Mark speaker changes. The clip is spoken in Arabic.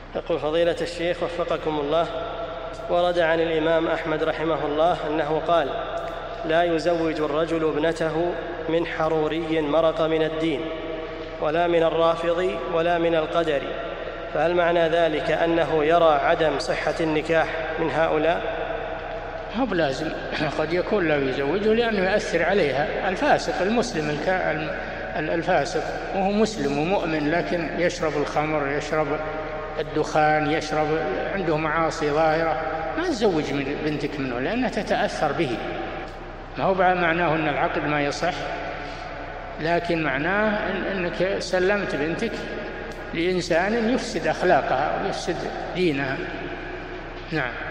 Speaker 1: يقول فضيلة الشيخ وفقكم الله، ورد عن الإمام أحمد رحمه الله أنه قال: لا يزوج الرجل ابنته من حروري مرق من الدين، ولا من الرافض، ولا من القدر، فهل معنى ذلك أنه يرى عدم صحة النكاح من هؤلاء؟
Speaker 2: هو بلازم، قد يكون لا يزوجه لأنه يؤثر عليها. الفاسق المسلم الفاسق وهو مسلم ومؤمن لكن يشرب الخمر، يشرب الدخان، يشرب، عنده معاصي ظاهرة، ما تزوج من بنتك منه لأنها تتأثر به. ما هو معناه أن العقد ما يصح، لكن معناه أنك سلمت بنتك لإنسان يفسد أخلاقها ويفسد دينها. نعم.